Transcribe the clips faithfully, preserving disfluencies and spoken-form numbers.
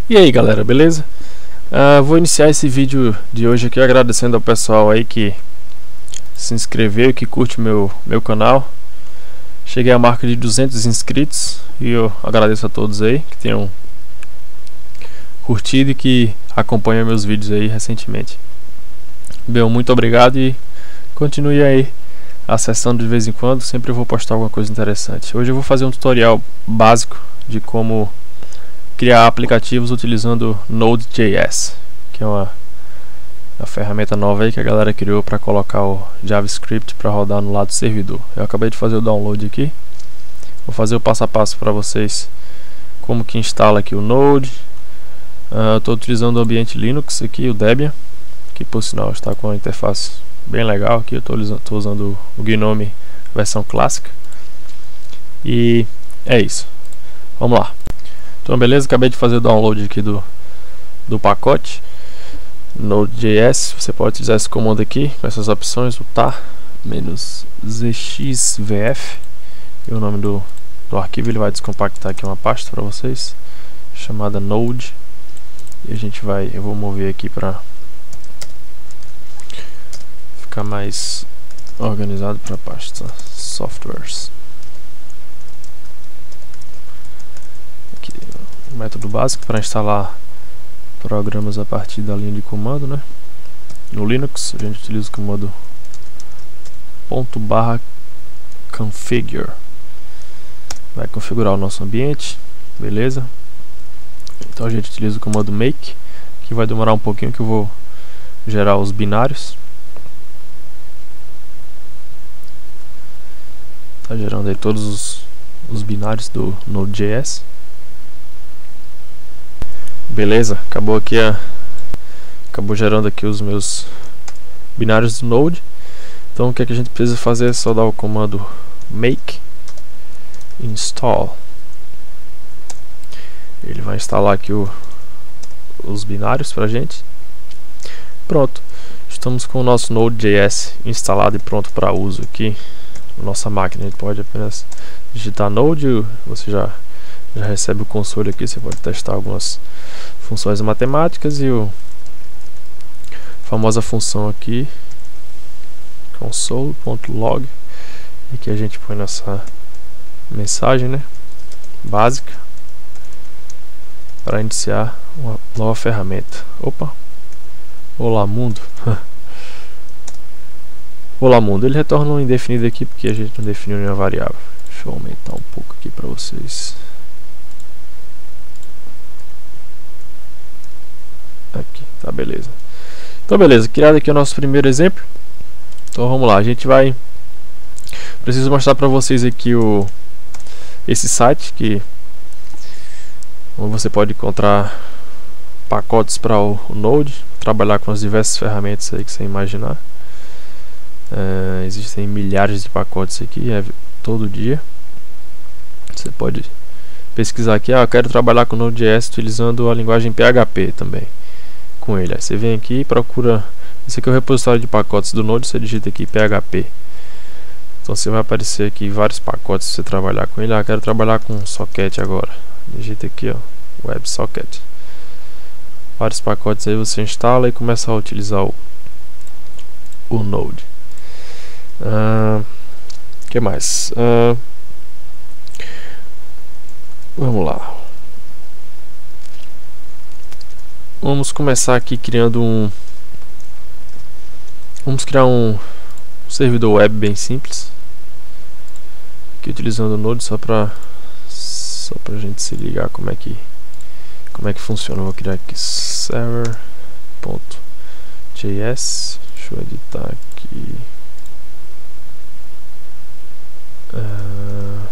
E aí galera, beleza? Uh, vou iniciar esse vídeo de hoje aqui agradecendo ao pessoal aí que se inscreveu e que curte meu, meu canal. Cheguei à marca de duzentos inscritos e eu agradeço a todos aí que tenham curtido e que acompanham meus vídeos aí recentemente. Bem, muito obrigado e continue aí acessando de vez em quando, sempre eu vou postar alguma coisa interessante. Hoje eu vou fazer um tutorial básico de como criar aplicativos utilizando Node.js, que é uma, uma ferramenta nova aí que a galera criou para colocar o JavaScript para rodar no lado do servidor. Eu acabei de fazer o download aqui, vou fazer o passo a passo para vocês como que instala aqui o Node. Uh, Estou utilizando o ambiente Linux aqui, o Debian, que por sinal está com uma interface bem legal aqui. Eu estou usando o Gnome versão clássica e é isso, vamos lá. Então beleza, acabei de fazer o download aqui do, do pacote Node.js. Você pode utilizar esse comando aqui com essas opções, o tar -zxvf, e o nome do, do arquivo ele vai descompactar aqui uma pasta para vocês chamada Node, e a gente vai, eu vou mover aqui para ficar mais organizado para a pasta softwares. Método básico para instalar programas a partir da linha de comando, né? No Linux a gente utiliza o comando ponto barra configure. Vai configurar o nosso ambiente, beleza? Então a gente utiliza o comando make, que vai demorar um pouquinho, que eu vou gerar os binários. Tá gerando aí todos os, os binários do Node.js. Beleza, acabou aqui a acabou gerando aqui os meus binários do Node. Então o que, é que a gente precisa fazer é só dar o comando make install. Ele vai instalar aqui o, os binários pra gente. Pronto, estamos com o nosso Node.js instalado e pronto para uso aqui na nossa máquina. A gente pode apenas digitar Node, você já já recebe o console aqui, você pode testar algumas funções matemáticas e o a famosa função aqui console.log, e que a gente põe nossa mensagem, né, básica para iniciar uma nova ferramenta. Opa, olá mundo. Olá mundo, ele retorna um indefinido aqui porque a gente não definiu nenhuma variável. Deixa eu aumentar um pouco aqui para vocês. Aqui, tá, beleza. Então beleza, criado aqui o nosso primeiro exemplo. Então vamos lá, a gente vai preciso mostrar para vocês aqui o esse site que onde você pode encontrar pacotes para o, o Node, trabalhar com as diversas ferramentas aí que você imaginar. Uh, existem milhares de pacotes aqui, é, todo dia. Você pode pesquisar aqui, ah, eu quero trabalhar com Node.js utilizando a linguagem P H P também. Com ele, aí você vem aqui e procura. Esse aqui é o repositório de pacotes do Node, você digita aqui P H P. Então você vai aparecer aqui vários pacotes para você trabalhar com ele. Ah, quero trabalhar com socket agora. Digita aqui, ó, WebSocket. Vários pacotes aí você instala e começa a utilizar o, o Node. O uh, que mais? Uh, vamos lá. Vamos começar aqui criando um Vamos criar um servidor web bem simples aqui utilizando o Node, só para só para a gente se ligar como é que como é que funciona. Eu vou criar aqui server.js. Deixa eu editar aqui. Uh,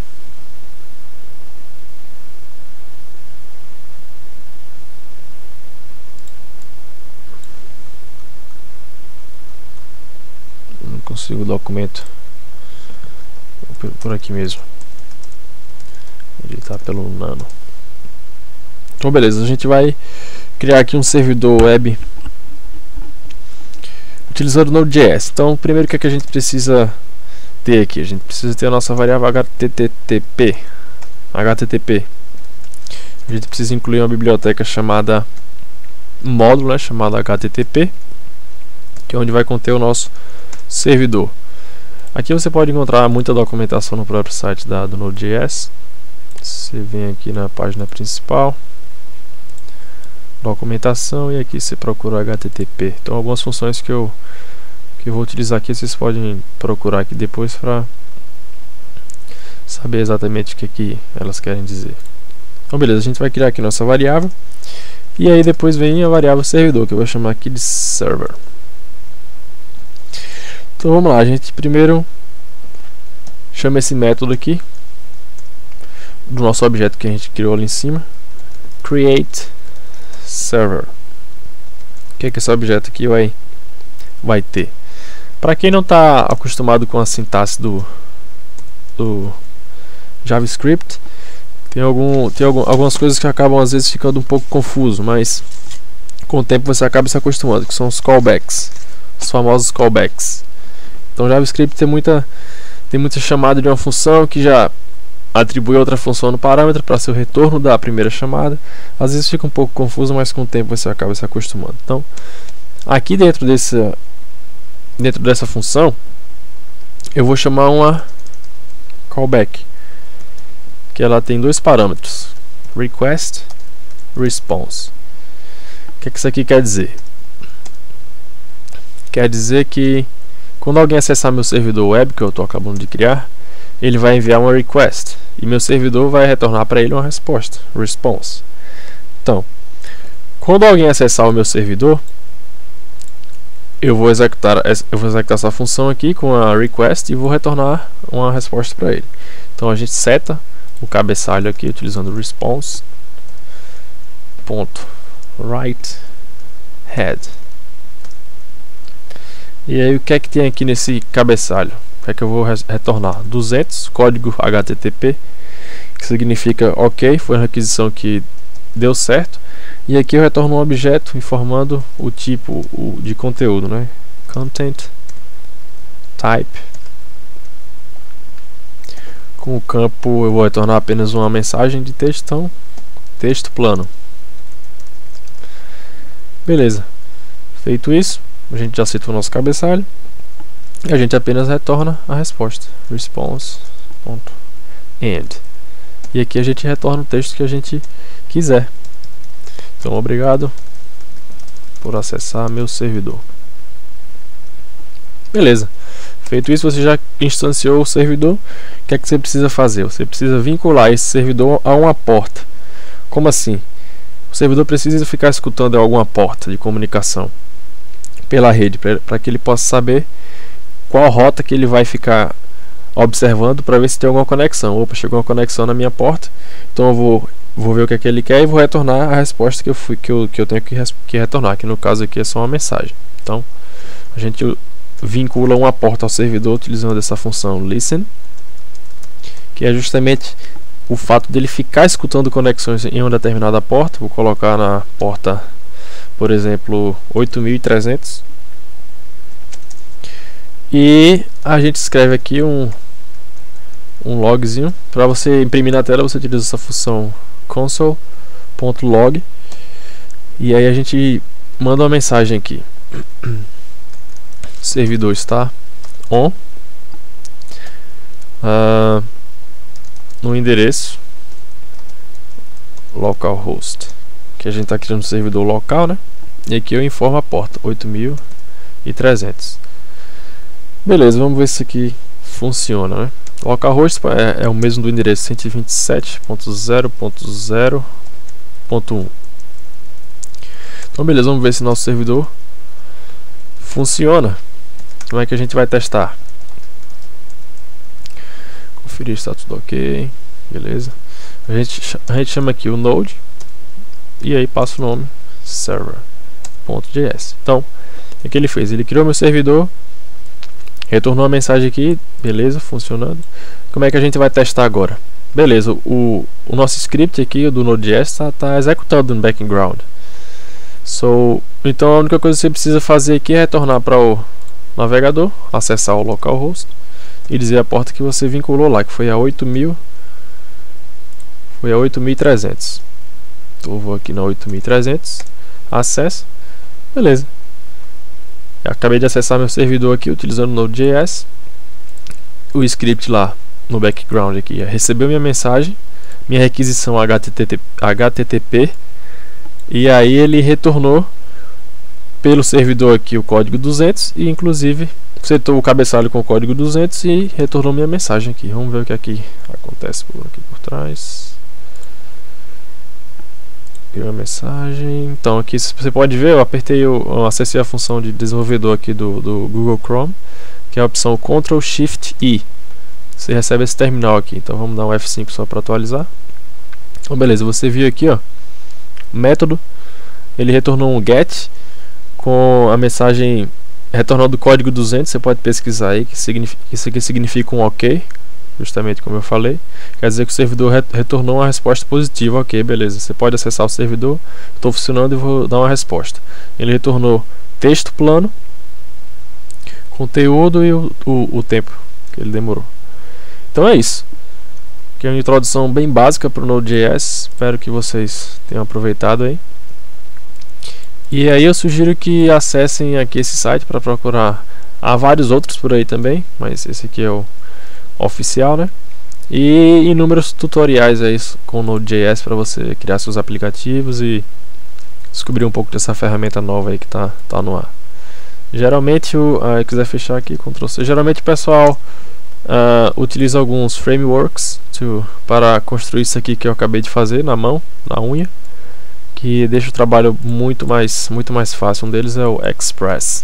não consigo o documento por, por aqui mesmo. Editar pelo nano. Então beleza, a gente vai criar aqui um servidor web utilizando o Node.js. Então primeiro o que, é que a gente precisa ter aqui? A gente precisa ter a nossa variável H T T P H T T P a gente precisa incluir uma biblioteca chamada módulo, né, chamada H T T P, que é onde vai conter o nosso servidor. Aqui você pode encontrar muita documentação no próprio site da, do Node.js. Você vem aqui na página principal, documentação, e aqui você procura H T T P. Então algumas funções que eu que eu vou utilizar aqui, vocês podem procurar aqui depois para saber exatamente o que, que elas querem dizer. Então beleza, a gente vai criar aqui nossa variável, e aí depois vem a variável servidor, que eu vou chamar aqui de server. Então vamos lá, a gente primeiro chama esse método aqui do nosso objeto que a gente criou ali em cima, create server. O que é que esse objeto aqui vai, vai ter? Para quem não está acostumado com a sintaxe do, do JavaScript, tem, algum, tem algum, algumas coisas que acabam às vezes ficando um pouco confuso, mas com o tempo você acaba se acostumando, que são os callbacks, os famosos callbacks. Então JavaScript tem muita, tem muita chamada de uma função que já atribui outra função no parâmetro para ser o retorno da primeira chamada. Às vezes fica um pouco confuso, mas com o tempo você acaba se acostumando. Então, aqui dentro desse, dentro dessa função, eu vou chamar uma callback, que ela tem dois parâmetros, request, response. O que, é que isso aqui quer dizer? Quer dizer que quando alguém acessar meu servidor web, que eu estou acabando de criar, ele vai enviar uma request e meu servidor vai retornar para ele uma resposta, response. Então, quando alguém acessar o meu servidor, eu vou executar, eu vou executar essa função aqui com a request e vou retornar uma resposta para ele. Então a gente seta o cabeçalho aqui utilizando response ponto write head. E aí o que é que tem aqui nesse cabeçalho? O que é que eu vou retornar? duzentos, código H T T P, que significa ok, foi uma requisição que deu certo. E aqui eu retorno um objeto informando o tipo o, de conteúdo, né? Content type. Com o campo eu vou retornar apenas uma mensagem de texto, então, texto plano. Beleza. Feito isso, a gente já citou o nosso cabeçalho e a gente apenas retorna a resposta, response.end. E aqui a gente retorna o texto que a gente quiser. Então, obrigado por acessar meu servidor. Beleza. Feito isso, você já instanciou o servidor. O que é que você precisa fazer? Você precisa vincular esse servidor a uma porta. Como assim? O servidor precisa ficar escutando alguma porta de comunicação pela rede, para que ele possa saber qual rota que ele vai ficar observando para ver se tem alguma conexão. Opa, chegou uma conexão na minha porta, então eu vou, vou ver o que é que ele quer e vou retornar a resposta que eu, fui, que eu, que eu tenho que, que retornar, que no caso aqui é só uma mensagem. Então a gente vincula uma porta ao servidor utilizando essa função listen, que é justamente o fato dele ficar escutando conexões em uma determinada porta. Vou colocar na porta, por exemplo, oito mil e trezentos, e a gente escreve aqui um, um logzinho. Para você imprimir na tela, você utiliza essa função console.log, e aí a gente manda uma mensagem aqui: servidor está on uh, no endereço localhost, que a gente está criando um servidor local, né? E aqui eu informo a porta oito mil e trezentos. Beleza, vamos ver se isso aqui funciona, né? Localhost é, é o mesmo do endereço cento e vinte e sete ponto zero ponto zero ponto um. Então beleza, vamos ver se nosso servidor funciona. Como é que a gente vai testar? Conferir se está tudo ok. Beleza. A gente, a gente chama aqui o Node e aí passa o nome server.js. Então, o que ele fez? Ele criou meu servidor, retornou a mensagem aqui, beleza, funcionando. Como é que a gente vai testar agora? Beleza, o, o nosso script aqui do Node.js está tá executando no background. So, então a única coisa que você precisa fazer aqui é retornar para o navegador, acessar o localhost e dizer a porta que você vinculou lá, que foi a oito mil, foi a oito mil e trezentos. Então eu vou aqui na oito mil e trezentos, acesso, beleza. Eu acabei de acessar meu servidor aqui utilizando o Node.js. O script lá no background aqui recebeu minha mensagem, minha requisição H T T P, e aí ele retornou pelo servidor aqui o código duzentos e inclusive setou o cabeçalho com o código duzentos e retornou minha mensagem aqui. Vamos ver o que aqui acontece por aqui por trás. Uma mensagem. Então aqui você pode ver, eu apertei, eu, eu acessei a função de desenvolvedor aqui do, do Google Chrome, que é a opção control shift I. Você recebe esse terminal aqui. Então vamos dar um F cinco só para atualizar. Então beleza, você viu aqui, ó, método, ele retornou um get com a mensagem retornando o código duzentos. Você pode pesquisar aí, que significa, isso aqui significa um OK, justamente como eu falei. Quer dizer que o servidor re retornou uma resposta positiva. Ok, beleza, você pode acessar o servidor, estou funcionando e vou dar uma resposta. Ele retornou texto plano, conteúdo e o, o, o tempo que ele demorou. Então é isso, que é uma introdução bem básica para o Node.js. Espero que vocês tenham aproveitado aí. E aí eu sugiro que acessem aqui esse site para procurar. Há vários outros por aí também, mas esse aqui é o oficial, né? E inúmeros tutoriais aí com Node.js para você criar seus aplicativos e descobrir um pouco dessa ferramenta nova aí que tá, tá no ar. Geralmente, o, uh, quiser fechar aqui, control C. Geralmente o pessoal uh, utiliza alguns frameworks to, para construir isso aqui que eu acabei de fazer na mão, na unha, que deixa o trabalho muito mais, muito mais fácil. Um deles é o Express.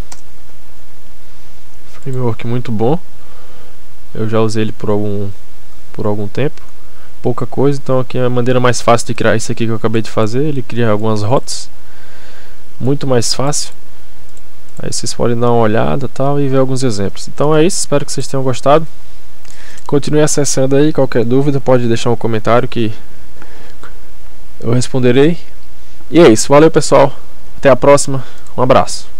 Framework muito bom. Eu já usei ele por algum, por algum tempo. Pouca coisa, então aqui é a maneira mais fácil de criar isso aqui que eu acabei de fazer. Ele cria algumas rotas. Muito mais fácil. Aí vocês podem dar uma olhada tal, e ver alguns exemplos. Então é isso, espero que vocês tenham gostado. Continue acessando aí, qualquer dúvida pode deixar um comentário que eu responderei. E é isso, valeu pessoal, até a próxima, um abraço.